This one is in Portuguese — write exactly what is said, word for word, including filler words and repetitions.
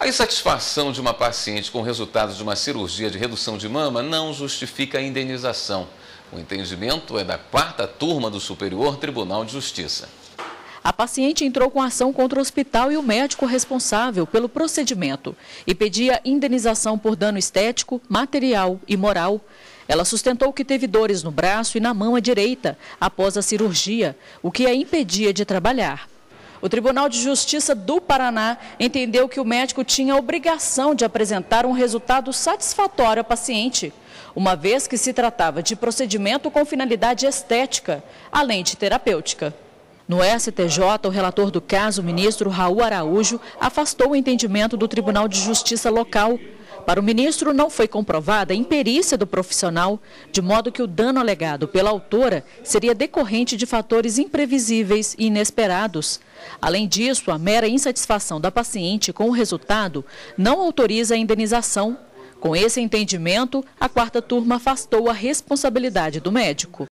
A insatisfação de uma paciente com resultados de uma cirurgia de redução de mama não justifica a indenização. O entendimento é da quarta turma do Superior Tribunal de Justiça. A paciente entrou com ação contra o hospital e o médico responsável pelo procedimento e pedia indenização por dano estético, material e moral. Ela sustentou que teve dores no braço e na mão à direita após a cirurgia, o que a impedia de trabalhar. O Tribunal de Justiça do Paraná entendeu que o médico tinha a obrigação de apresentar um resultado satisfatório à paciente, uma vez que se tratava de procedimento com finalidade estética, além de terapêutica. No S T J, o relator do caso, o ministro Raul Araújo, afastou o entendimento do Tribunal de Justiça local. Para o ministro, não foi comprovada a imperícia do profissional, de modo que o dano alegado pela autora seria decorrente de fatores imprevisíveis e inesperados. Além disso, a mera insatisfação da paciente com o resultado não autoriza a indenização. Com esse entendimento, a quarta turma afastou a responsabilidade do médico.